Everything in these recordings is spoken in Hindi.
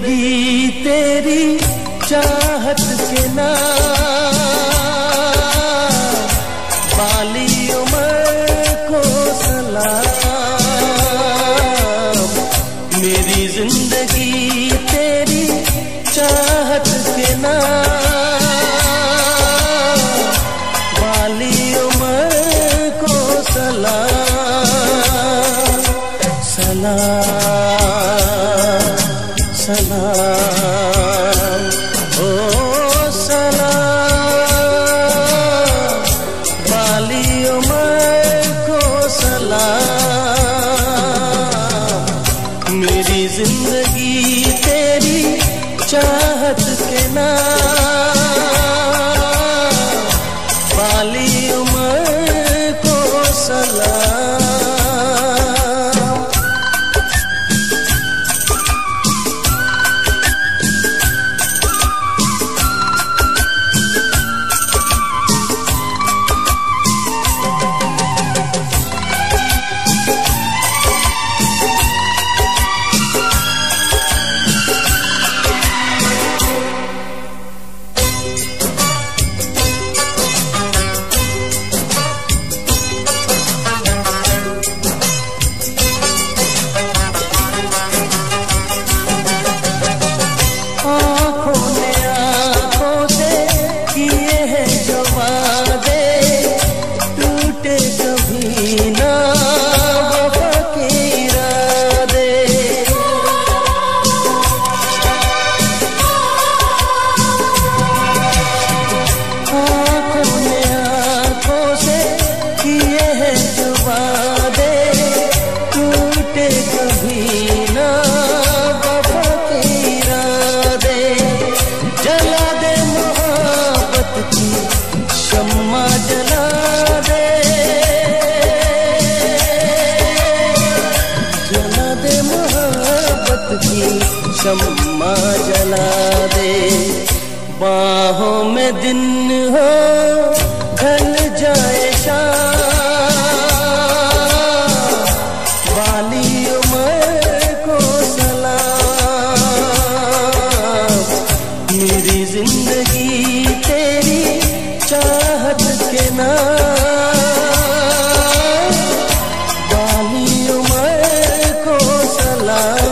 जिंदगी तेरी चाहत के नाम, बाली उम्र को सलाम। मेरी जिंदगी तेरी चाहत के नाम, बाली उम्र को सलाम। सलाम सलाम ओ सलाम, बाली उम्र को सलाम। मेरी जिंदगी तेरी चाहत के नाम, बाली उम्र को सलाम। शम्मा जला दे, बाहों में दिन हो ढल जाए शाम, बाली उम्र को सलाम। मेरी जिंदगी तेरी चाहत के नाम, बाली उम्र को सलाम।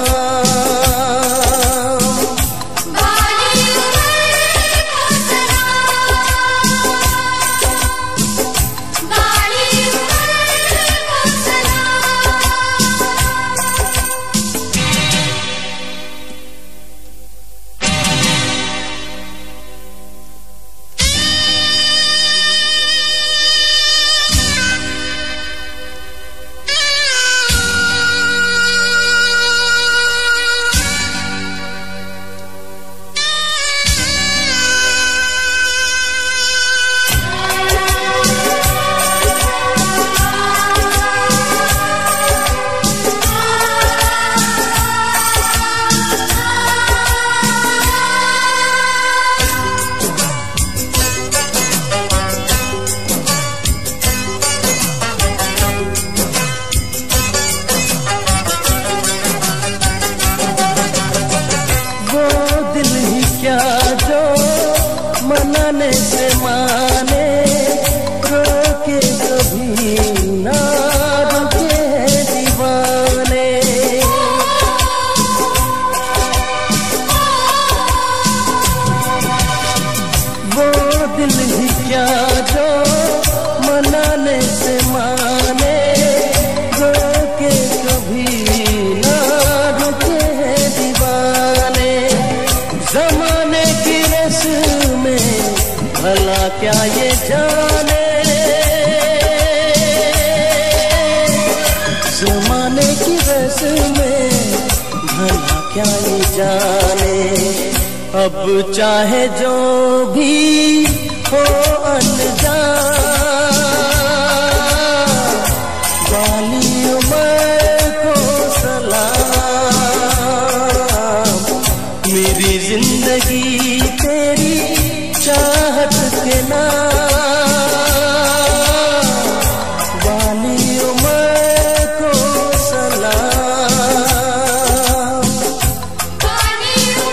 मनाने से माने, रोके कभी ना रुके दीवाने। वो दिल ही क्या जो मनाने से माने, रोके कभी ना रुके दीवाने। ज़माने की रस्में भला क्या ये जाने, ज़माने की रस्में भला क्या ये जाने। अब चाहे जो भी हो अनजान, बाली उम्र को सलाम। मेरी जिंदगी तेरी चाहत के नाम, बाली उम्र को सलाम। बाली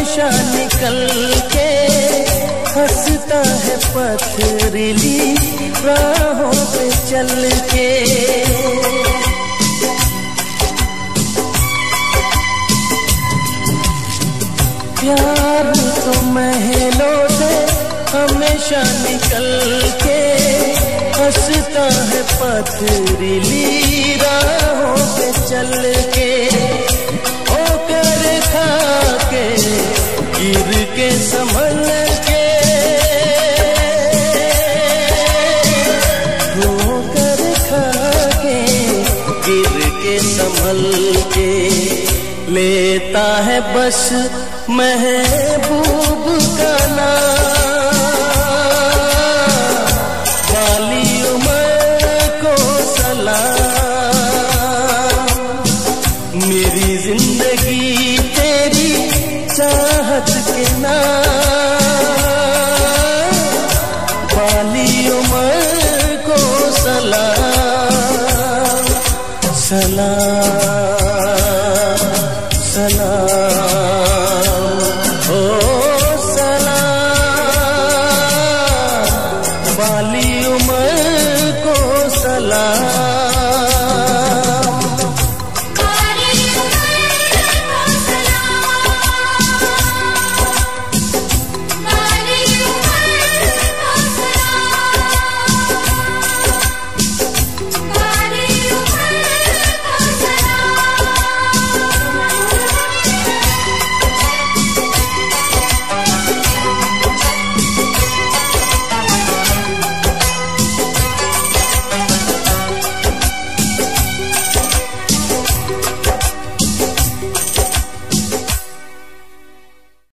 हमेशा निकल के हंसता है पथरीली राहों पे चल के। प्यार तो महलों से हमेशा निकल के हंसता है पथरीली राहों पे चल के। होकर खा के गिर के संभल के, होकर खा के गिर के संभल के लेता है बस महबूब का नाम। वाली उम्र को सलाम, मेरी जिंदगी तेरी चाहत के नाम। वाली उम्र को सलाम, सलाम, सलाम।